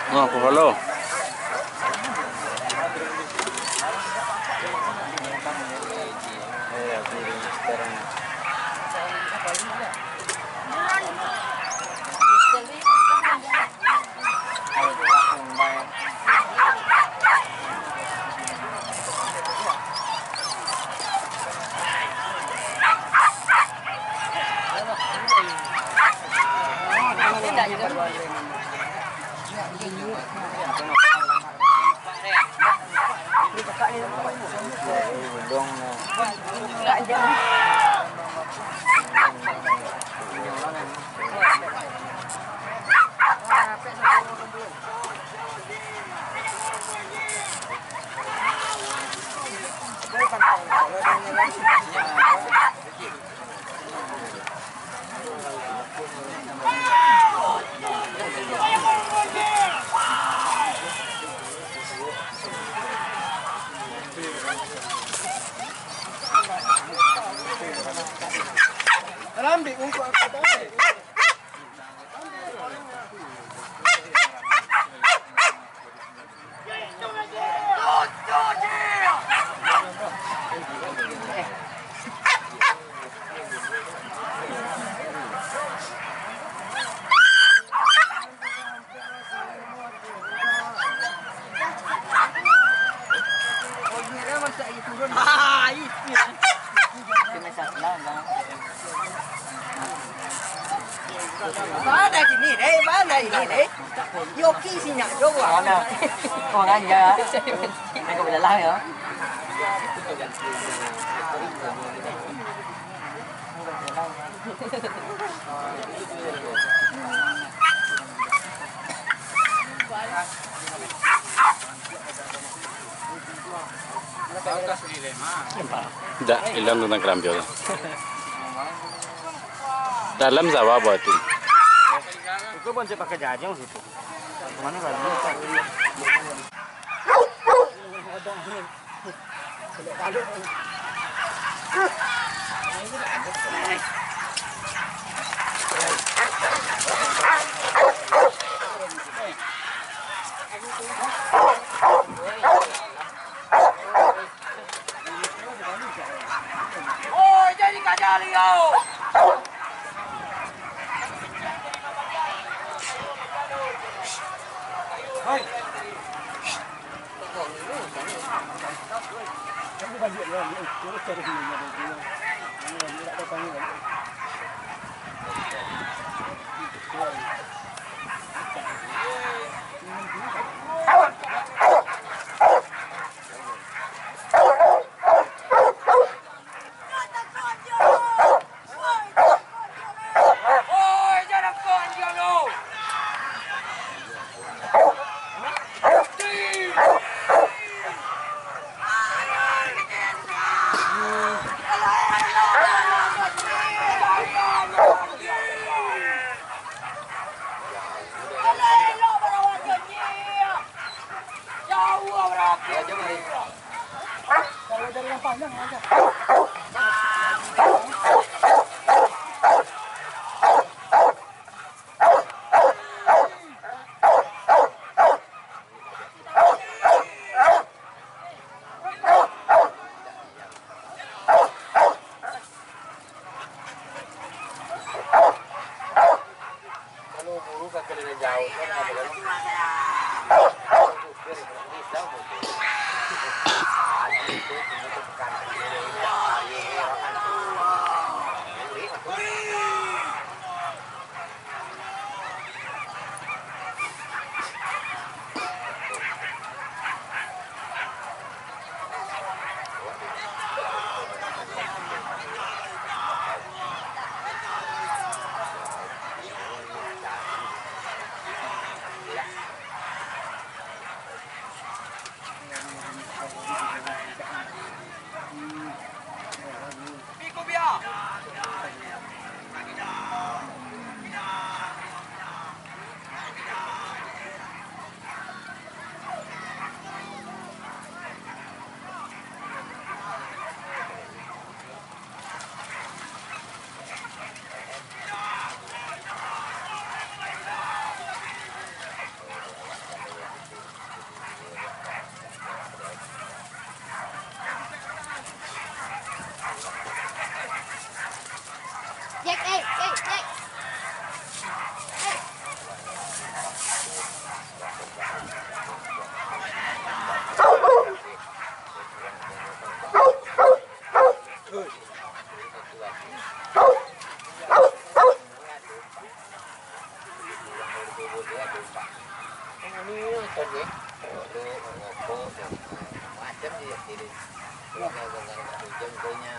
Oh, aku follow. Mana sini deh, mana ini deh? Yoki sini nak jauh. Mana? Còn anh giờ anh có bị là lai hả? Tidak, hilang tentang kerampio. Dalam sawah buat itu. Itu pun saya pakai jajang situ. Kemana lagi? Oh, jadi kajar yo. Ini tadi. Macam dia ini. Dengan jengkolnya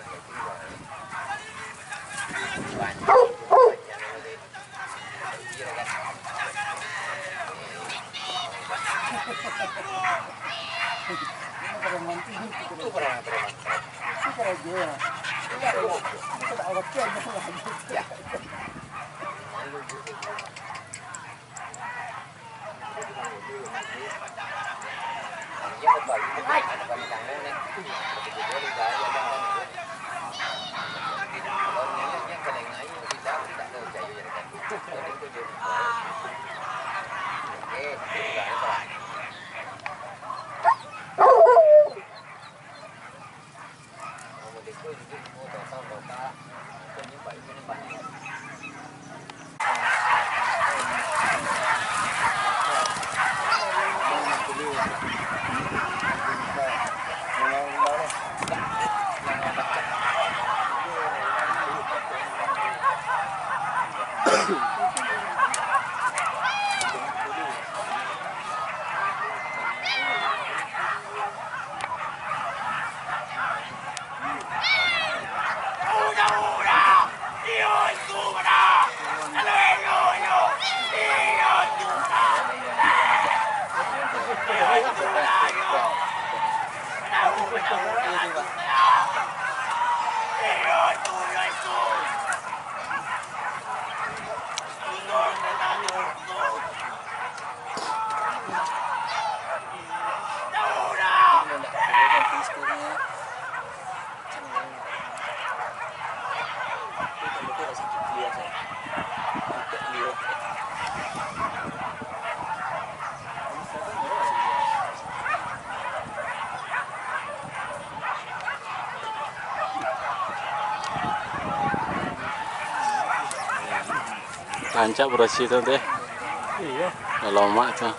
Ancak bersih tu deh. Iya. Dah lama tu.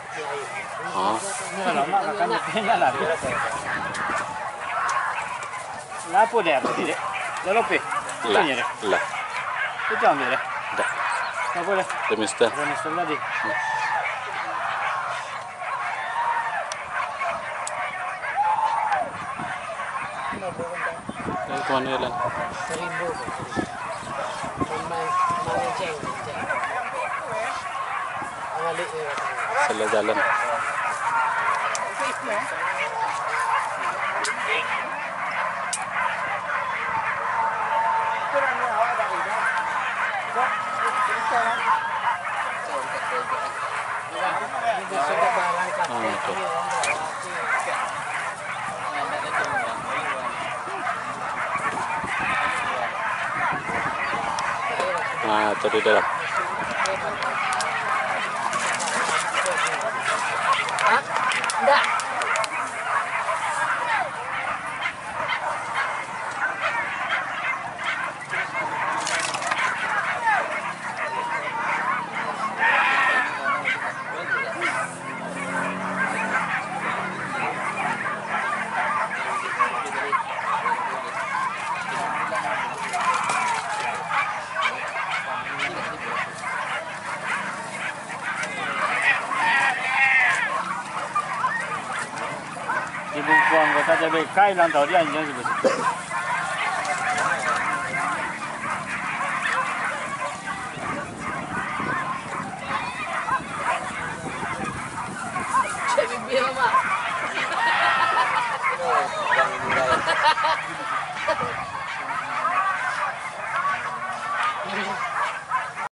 Oh. Ini lama kan kena lah. Lapo dia tu dia. Lalu pe. Lah. Lah. Tu jangan dia. Dah. Apa dia? Demister. Remister tadi. Ke mana jalan? Seribu. Ceng. Balik dia. Salah jalan. Ah, tu di dalam. Enggak. Di Bungkuang kota jadi kai lang tahu dia anjing sebut. Cek bibir mak.